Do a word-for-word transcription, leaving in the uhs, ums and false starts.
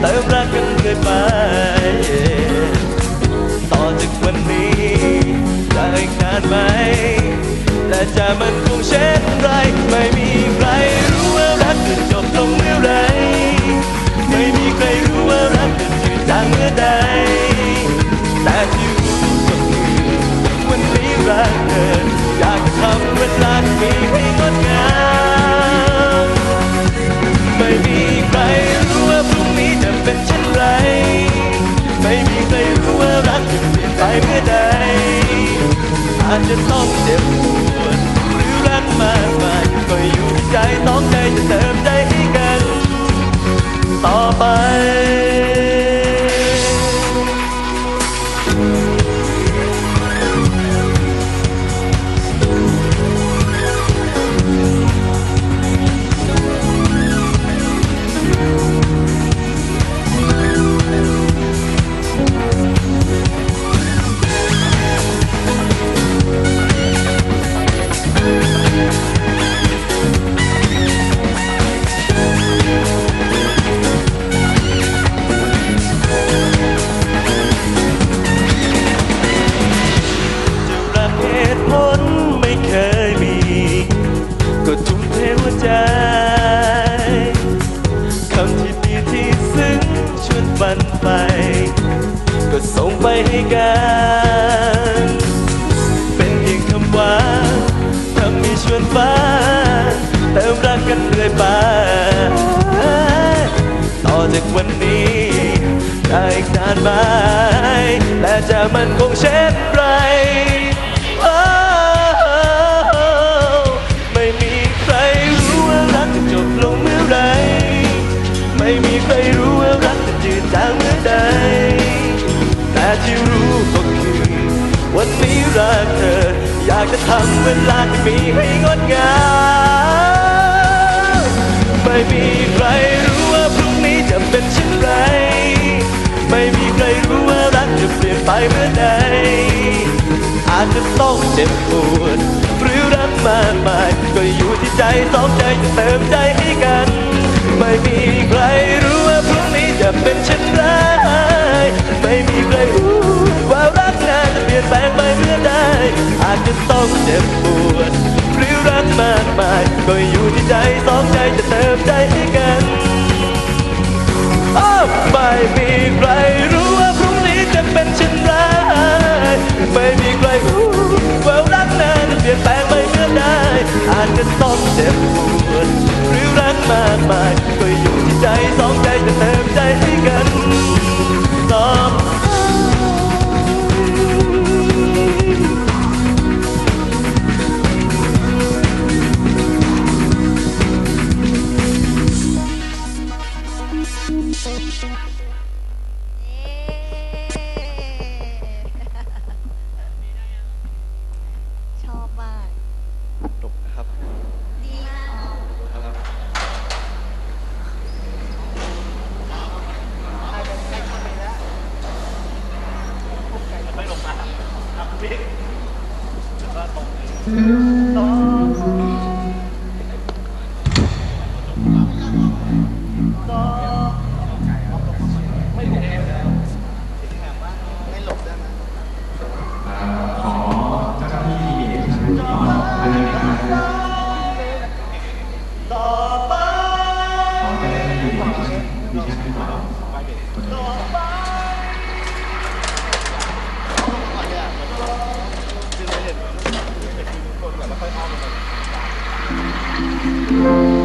ติมรักกันเรื่อยไปต่อจากวันนี้จะอีกนานไหมแต่จะมันคงเช่นไรไม่มีใครรู้ว่ารักจะจบลงเมื่อไรไม่มีใครรู้ว่ารักจะจืดจางเมื่อใดแต่ที่รู้ก็คือวันนี้รักเธออยากจะทำเวลาที่มีให้งดงามไม่มีใครรู้ว่าพรุ่งนี้จะเป็นเช่นไรไม่มีใครรู้ว่ารักจะเปลี่ยนไปเมื่อใดอาจจะต้องเจ็บปวดหรือรักมากมายก็อยู่ที่ใจสองใจจะเติมใจให้กันต่อไปก็ทุ่มเทหัวใจคำที่ดีที่ซึ้งชวนฝันไปก็ส่งไปให้กันเป็นเพียงคำหวานทำให้ชวนฝันเติมรักกันเรื่อยไปต่อจากวันนี้ได้อีกนานไหมและจะมันคงเช่นไรไม่มีใครรู้ว่ารักจะจืดจางเมื่อใดแต่ที่รู้ก็คือวันนี้รักเธออยากจะทำเวลาที่มีให้งดงามไม่มีใครรู้ว่าพรุ่งนี้จะเป็นเช่นไรไม่มีใครรู้ว่ารักจะเปลี่ยนไปเมื่อใดอาจจะต้องเจ็บปวดหรือรักมากมายก็อยู่ที่ใจสองใจจะเติมใจให้กันไม่มีใครรู้ว่าพรุ่งนี้จะเป็นเช่นไรไม่มีใครรู้ว่ารักงานจะเปลี่ยนแปลงไปเมื่อใดอาจจะต้องเจ็บปวดหรือรักมากมายก็อยู่ที่ใจสองใจจะเติมใจให้กันไม่มีใครรู้ว่าพรุ่งนี้จะเป็นเช่นไรไม่มีใครรู้ว่ารักนั้นจะเปลี่ยนแปลงไปเมื่อใดอาจจะต้องเจ็บปวดหรือรักมากมายก็อยู่ที่ใจสองใจจะเติมใจให้กันต่อชอบมากจบครับดีครับไม่ลงมาครับพี่แล้วก็ตรงต่อต่อไม่ลงแล้วไม่หลบได้ไหมขอเจ้าหน้าที่เอกชนต่อไปเลยครับต่อไปขอเจ้าหน้าที่เอกชนวิชาที่ต่อต่อไปคือเราเห็นเห็นคนแบบแล้วค่อยอ้อมลงไป